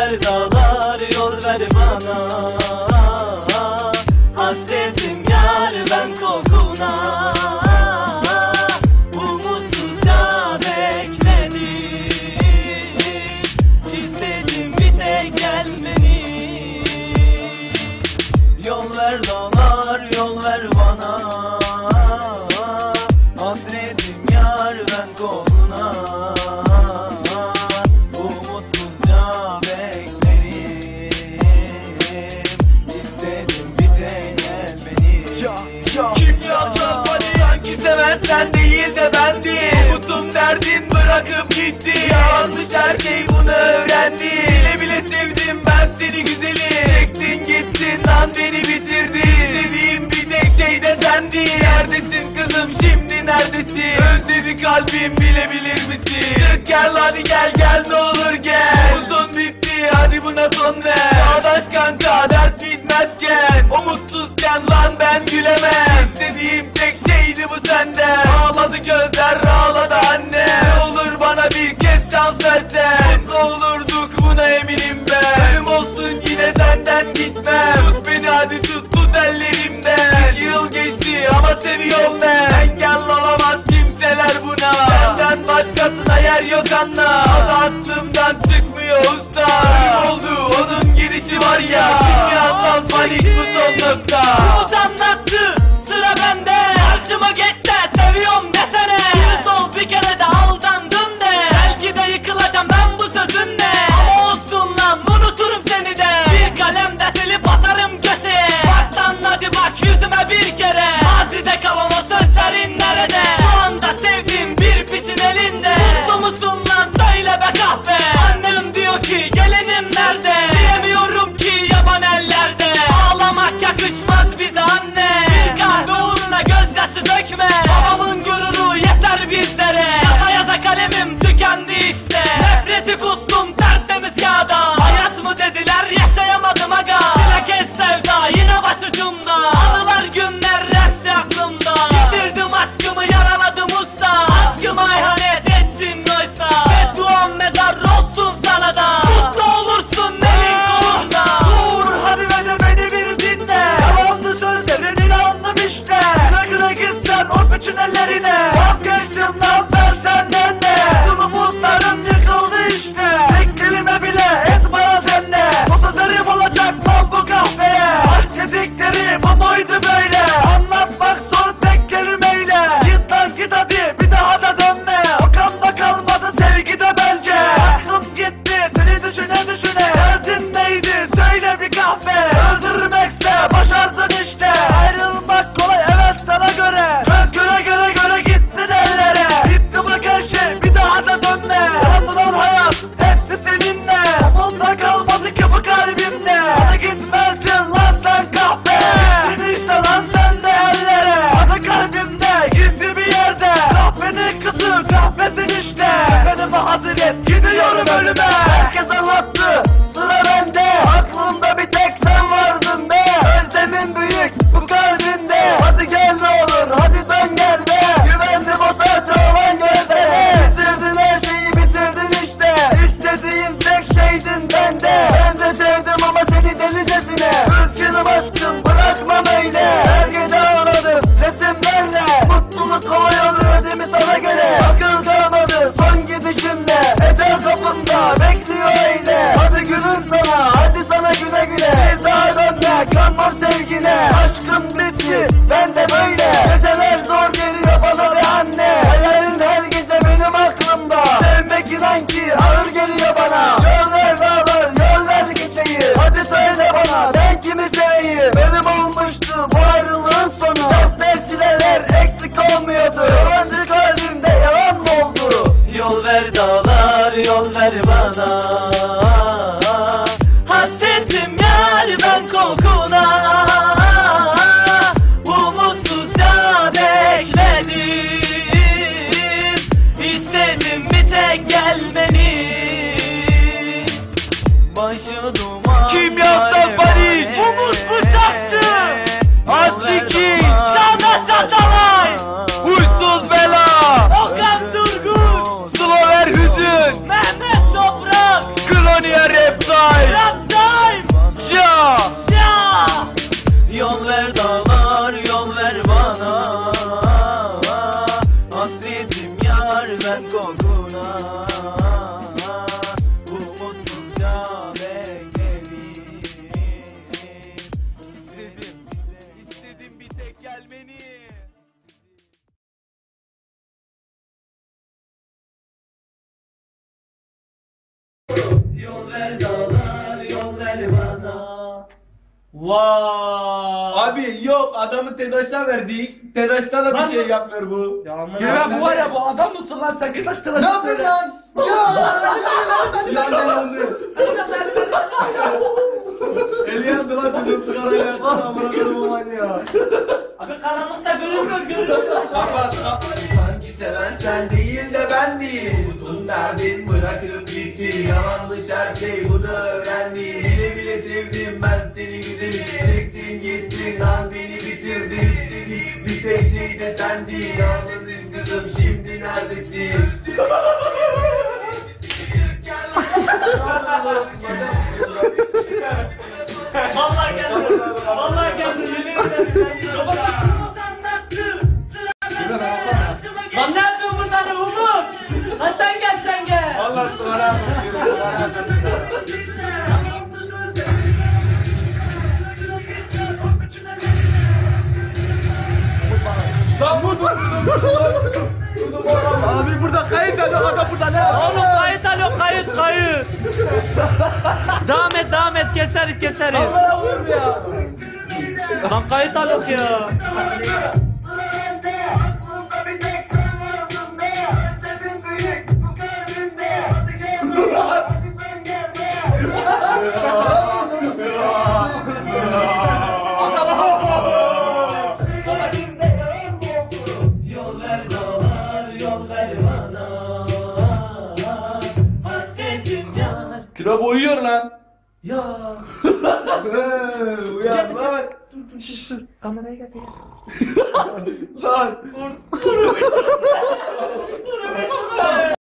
ver dağlar, yol ver bana. Hasretim yar ben kokuna. Umutsuzca bekledim, İstedim bir tek gelmeni. Yol ver dağlar, yol ver bana. Hasretim yar ben kokuna. Umutsuzca beklerim, İstedim bir tek gelmeni. Kimyasal beni hangi seven sen değil de ben değil. Umutum derdim bırakıp gitti. Yanlış her şey bunu öğrendi. Bile bile sevdim ben seni güzelim. Çektin gittin lan beni bitirdin. Sevdiğim bir tek şey de sendin. Neredesin kızım şimdi neredesin? Özledi kalbim bilebilir misin? Çık gel hadi gel gel ne olur gel. Uzun bitti hadi buna son ver. Çağdaş kanka dert bitmezken, umutsuzken lan ben gülemem. İstediğim tek şeydi bu senden. Ağladı gözler ağladı anne. Ne olur bana bir kez şans versen. Mutlu olurduk buna eminim ben. Ölüm olsun yine senden gitmem. Tut beni hadi tut tut ellerimden. 2 yıl geçti ama seviyorum ben. Engel olamaz kimseler buna. Senden başkasına yer yok anla. Adı aklımdan çıkmıyor usta. Ölüm oldu onun girişi var ya. Kimyasal panik bu son nokta. Umut anlattı sıra bende. Karşıma geç de seviyorum desene. Bir sol bir kere de aldandım de. Belki de yıkılacağım ben bu sözünle. Ama olsun lan unuturum seni de. Bir kalemde silip atarım köşeye. Bak lan hadi bak yüzüme bir kere. Mazide kalan o sözlerin nerede? Şu anda sevdiğim bir piçin elinde. Mutlu musun lan söyle be kahve. Annem diyor ki gelinim nerede? Diyemiyorum ki yaban ellerde. Ağlamak yakışmaz bize anne. Bir kahve uğruna gözyaşı dökme. Babamın gururu yeter bizlere. Yaza yaza kalemim tükendi işte. Nefreti kustum tertemiz kağıda. Hayat mı dediler yaşayamadım aga. Bilakis sevda yine başucumda. Anılar günler hepsi aklımda. Yitirdim aşkımı yaraladım usta. Aşkıma ihanet ettin oysa. Bedduam mezar olsun sana da. Mutlu olursun elin kolunda. Dur hadi beni bir dinle. Yalandı sözlerin inandım işte. Güle güle gitsen o bütün ellerine. Vazgeçtim lan ben senden de. Tüm umutlarım yıkıldı işte. Tek kelime bile etmez senle. O sözlerim olacak lan bu kahveye. Aşk dedikleri bu muydu böyle? Anlatmak zor tek kelimeyle. Git lan git hadi bir daha da dönme. O kanda kalmadı sevgi de bence. Aklım gitti seni düşüne düşüne. Derdin neydi söyle bir kahve. Öldürmekse başardın işte. Ayrılmak kolay evet sana göre. Göz göre göre göre gittin ellere. Bitti bak her şey bir daha da dönme. Yalandılar hayat hepsi seninle. Umutla kalmadı ki bu kalbimde. Hadi gitmezdin lan sen kahve. Gittin işte lan sen de ellere. Hadi kalbimde gizli bir yerde. Kahvenin kızı kahvesin işte. Benim bu hasret gidiyorum ölüme. Herkes anlattı sıra bende. Aklımda bir tek sen vardın be. Özlemin büyük bu kalbimde. Hadi gel ne olur hadi dön gel be. Güvendim o saatte olan gözlere. Bitirdin her şeyi bitirdin işte. İstediğim tek şeydin bende. Ben de sevdim ama seni delicesine. Üzgünüm aşkım bırakmam öyle. Her gece ağladım resimlerle. Mutluluk kolay oluyor değil mi sana göre? Akıl kalmadı son gidişinle. Ecel kapımda bekliyor öyle. Hadi gülüm sana hadi sana güle güle. Bir daha dönme kanmam sevgine. Aşkım bitti ben de böyle. Geceler zor geliyor bana ve anne. Hayalin her gece benim aklımda. Sevmek inan ki ağır geliyor bana. Yol ver dağlar yol ver geçeyi. Hadi söyle bana ben kimi seveyim. Benim olmuştu bu ayrılığın sonu. Dertler çileler eksik olmuyordu. Yalancı kalbimde yalan mı oldu? Yol ver dağlar, yol ver bana. Hasretim yar ben kokuna. Umutsuzca bekledim, İstedim bir tek gelmeni. Başı duman. Kimyasal panik. Umut bıçaktı. Astiki. Sana satalay. Huysuz bela. Okan Durgun. Hüzün. Mehmet Toprak. vermez kokuna. Umutsuzca bekledim. İstedim bir tek gelmeni. Yol ver dağlar, yol ver bana. Vay. Abi yok, adamı TEDAŞ'a verdik. TEDAŞ'ta da bir şey yapmıyor bu. Ya bu var ya, bu adam mısın lan sen? Git açtın. Ne yapıyorsun lan? Yandı yandı. Eli yandı lan, çocuğun sigarayla yaksana, amına koyayım olan ya. Abi karanlıkta görünmüyor. Kapat kapat. Sanki seven sen değil de ben değil. Umutun derdin bırakıp gitti. Yalanmış her şey, bunu öğrendim. Bile bile sevdim ben seni güzelim. Çektin gittin lan, beni bitirdin. İstediğim bir tek şey de sendin. Yalnızım kızım, şimdi neredesin? Vallahi geldi. Vallahi geldi. Yemin ederim. Lan ne yapıyorsun burada ne Umut? Lan sen gel sen gel. Allah sigara lan vur. Abi burada kayıt alıyor, adam burada ne? Oğlum kayıt alıyor, kayıt. Devam et, keseriz. Allah vurur ya. Lan kayıt alıyor ya. Yol ver dağlar, yol ver bana. Hasretim yar. Kilo boyuyor lan. Ya. Uyan lan. Kameraya getir. Lan.